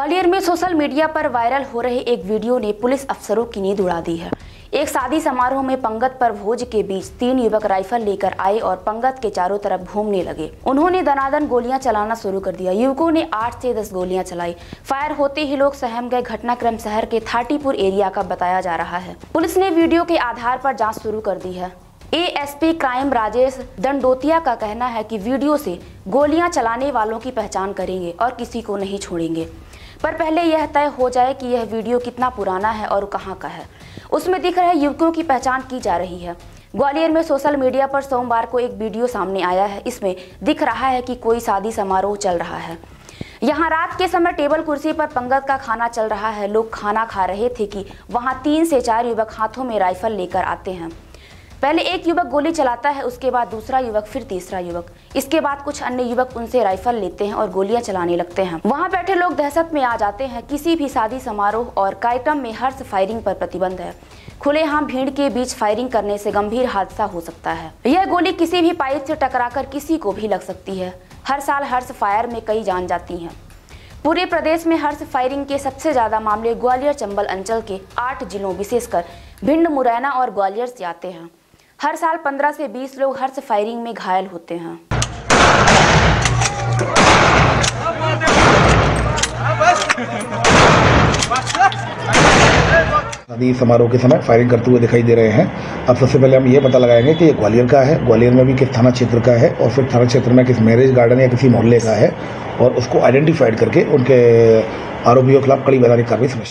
ग्वालियर में social media पर viral हो रहे एक वीडियो ने पुलिस अफसरों की नींद उड़ा दी है। एक शादी समारोह में पंगत पर भोज के बीच 3 युवक राइफल लेकर आए और पंगत के चारों तरफ घूमने लगे। उन्होंने दनादन गोलियां चलाना शुरू कर दिया। युवकों ने 8 से 10 गोलियां चलाई। फायर होते ही लोग सहम गए। घटनाक्रम शहर के थाटीपुर एरिया का बताया जा रहा है। पुलिस ने वीडियो के आधार पर जाँच शुरू कर दी है। एएसपी क्राइम राजेश दंडोतिया का कहना है कि वीडियो से गोलियां चलाने वालों की पहचान करेंगे और किसी को नहीं छोड़ेंगे, पर पहले यह तय हो जाए कि यह वीडियो कितना पुराना है और कहां का है। उसमें दिख रहे युवकों की पहचान की जा रही है। ग्वालियर में सोशल मीडिया पर सोमवार को एक वीडियो सामने आया है। इसमें दिख रहा है कि कोई शादी समारोह चल रहा है। यहाँ रात के समय टेबल कुर्सी पर पंगत का खाना चल रहा है। लोग खाना खा रहे थे कि वहाँ 3 से 4 युवक हाथों में राइफल लेकर आते हैं। पहले एक युवक गोली चलाता है, उसके बाद दूसरा युवक, फिर तीसरा युवक। इसके बाद कुछ अन्य युवक उनसे राइफल लेते हैं और गोलियां चलाने लगते हैं। वहां बैठे लोग दहशत में आ जाते हैं। किसी भी शादी समारोह और कार्यक्रम में हर्ष फायरिंग पर प्रतिबंध है। खुलेआम भीड़ के बीच फायरिंग करने से गंभीर हादसा हो सकता है। यह गोली किसी भी पाइप से टकराकर किसी को भी लग सकती है। हर साल हर्ष फायर में कई जान जाती हैं। पूरे प्रदेश में हर्ष फायरिंग के सबसे ज्यादा मामले ग्वालियर चंबल अंचल के 8 जिलों विशेषकर भिंड, मुरैना और ग्वालियर से आते हैं। हर साल 15 से 20 लोग हर्ष फायरिंग में घायल होते हैं। शादी समारोह के समय फायरिंग करते हुए दिखाई दे रहे हैं। अब सबसे पहले हम ये पता लगाएंगे कि ये ग्वालियर का है, ग्वालियर में भी किस थाना क्षेत्र का है और फिर थाना क्षेत्र में किस मैरिज गार्डन या किसी मोहल्ले का है, और उसको आइडेंटिफाइड करके उनके आरोपियों के खिलाफ कड़ी वैधानिक कार्रवाई